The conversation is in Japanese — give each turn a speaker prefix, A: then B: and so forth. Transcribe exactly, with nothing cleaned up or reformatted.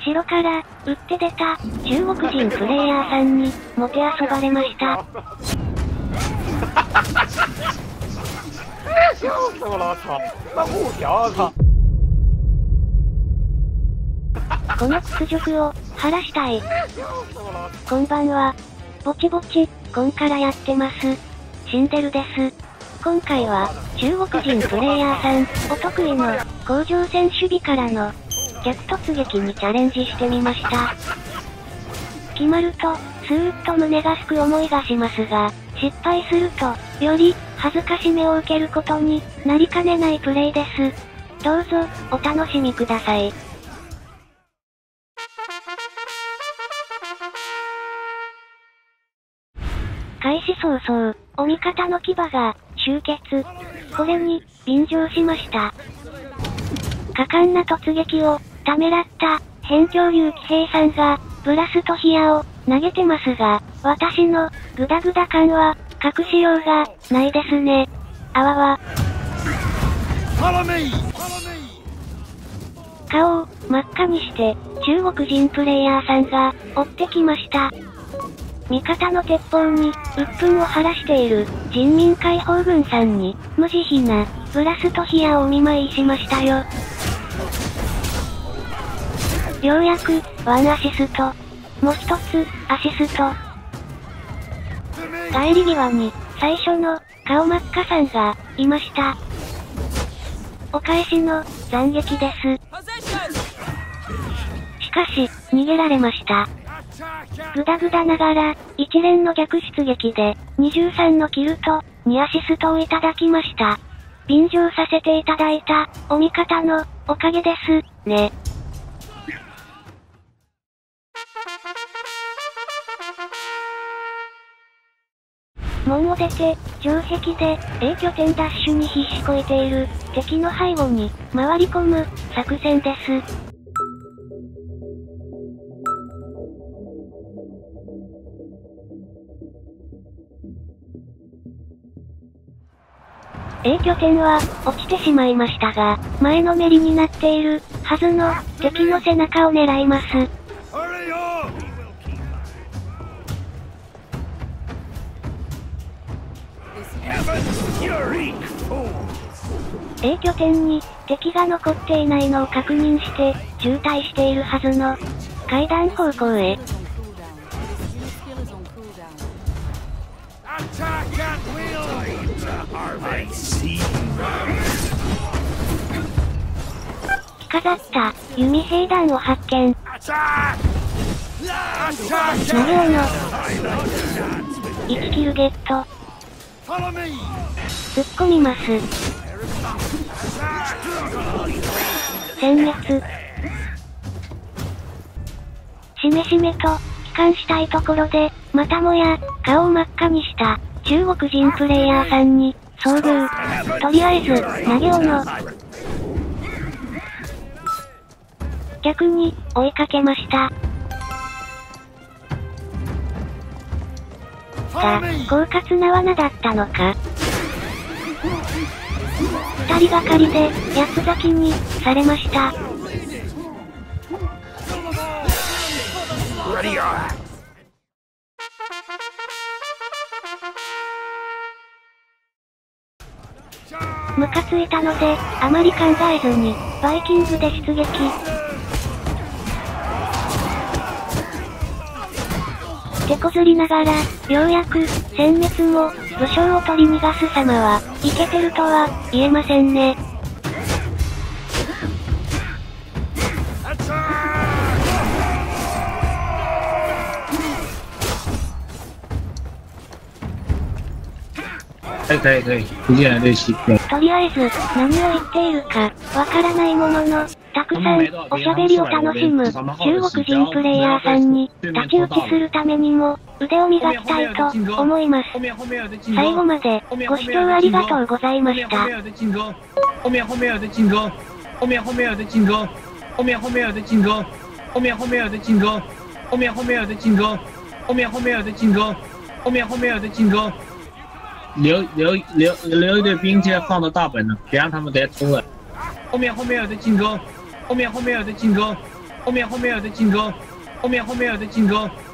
A: 城から打って出た中国人プレイヤーさんにもてあそばれました。
B: 笑死我了！操，那不屌操！
A: この屈辱を晴らしたい。こんばんは。ぼちぼち、こんからやってます。シンデルです。今回は、中国人プレイヤーさん、お得意の、甲状腺守備からの、逆突撃にチャレンジしてみました。決まると、スーッと胸がすく思いがしますが、失敗すると、より、恥ずかしめを受けることになりかねないプレイです。どうぞ、お楽しみください。開始早々、お味方の牙が集結。これに便乗しました。果敢な突撃をためらった辺境竜騎兵さんがブラストヒアを投げてますが、私のグダグダ感は隠しようがないですね。あわわ。顔を真っ赤にして中国人プレイヤーさんが追ってきました。味方の鉄砲に鬱憤を晴らしている人民解放軍さんに無慈悲なブラストヒアをお見舞いしましたよ。ようやくワンアシスト。もう一つアシスト。帰り際に最初の顔真っ赤さんがいました。お返しの斬撃です。しかし逃げられました。グダグダながら、一連の逆出撃で、にじゅうさんのキルと、にアシストをいただきました。便乗させていただいた、お味方の、おかげです、ね。門を出て、城壁で、A拠点ダッシュに必死こいている、敵の背後に、回り込む、作戦です。A 拠点は、落ちてしまいましたが、前のめりになっている、はずの、敵の背中を狙います。A 拠点に、敵が残っていないのを確認して、渋滞しているはずの、階段方向へ。着飾った弓兵団を発見。投げ斧。いちキルゲット。突っ込みます。殲滅。しめしめと帰還したいところで、またもや顔を真っ赤にした中国人プレイヤーさんに遭遇。とりあえず投げ斧。逆に追いかけました。が、狡猾な罠だったのか。二人がかりで八つ咲きにされました。ムカついたので、あまり考えずに、バイキングで出撃。手こずりながら、ようやく、殲滅も、武将を取り逃がす様は、イケてるとは、言えませんね。
C: 可以可以可以，不进来对齐。
A: とりあえず、何を言っているか、わからないものの、たくさん、おしゃべりを楽しむ、中国人プレイヤーさんに、太刀打ちするためにも、腕を磨きたいと、思います。最後まで、ご視聴ありがとうございました。
C: 后面后面有的进攻，后面后面有的进攻，后面后面有的进攻，后面后面有的进攻，后面后面有的进攻，后面后面有的进攻，后面后面有的进攻。留留留留一队兵线放到大本了，别让他们再偷了。后面后面有的进攻，后面后面有的进攻， 后面后面有的进攻，后面后面有的进攻。